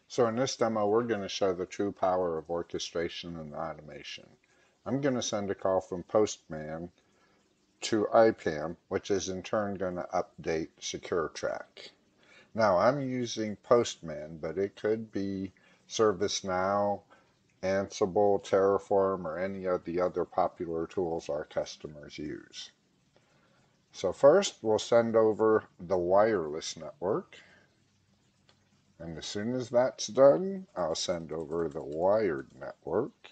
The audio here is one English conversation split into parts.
So in this demo, we're going to show the true power of orchestration and automation. I'm going to send a call from Postman to IPAM, which is in turn going to update SecureTrack. Now I'm using Postman, but it could be ServiceNow, Ansible, Terraform, or any of the other popular tools our customers use. So first, we'll send over the wireless network. And as soon as that's done, I'll send over the wired network.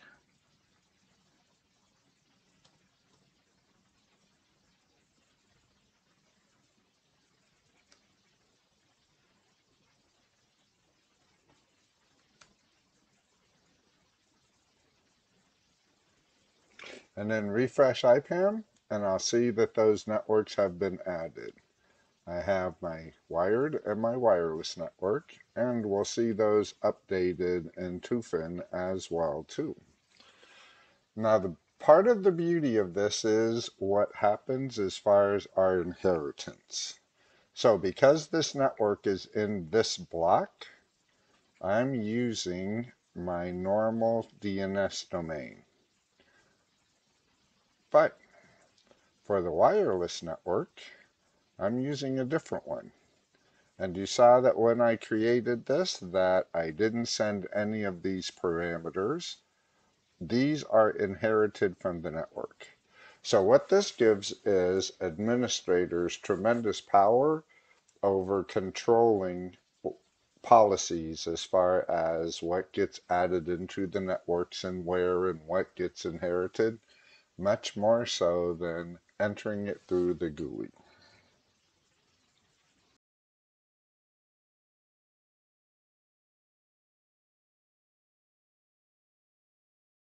And then refresh IPAM, and I'll see that those networks have been added. I have my wired and my wireless network, and we'll see those updated in Tufin as well too. Now the part of the beauty of this is what happens as far as our inheritance. So because this network is in this block, I'm using my normal DNS domain. But for the wireless network, I'm using a different one. And you saw that when I created this that I didn't send any of these parameters. These are inherited from the network. So what this gives is administrators tremendous power over controlling policies as far as what gets added into the networks and where and what gets inherited, much more so than entering it through the GUI.